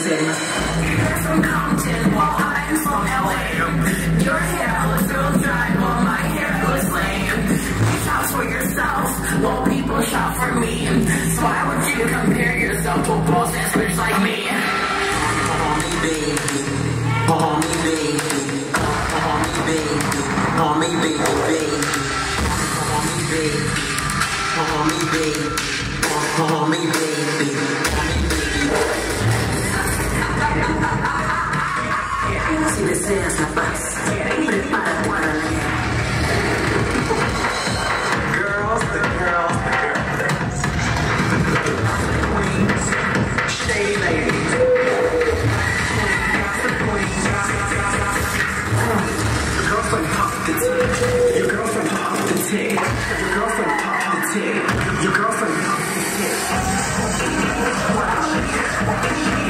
You're from Compton, while I'm from LA. Your hair looks real dry, while my hair looks lame. You shop for yourself, while people shop for me. So why would you compare yourself to a bullshit bitch like me? Call me baby, call me baby, call me baby, call me baby, baby, call me baby, call me baby, call me baby, call me baby. Si deseas la paz, prepara para leer. Girls, the girls, the girls, the queens, shady ladies. Your girlfriend popped the tick. Your girlfriend popped the tick. Your girlfriend popped the tick. Your girlfriend popped the tick.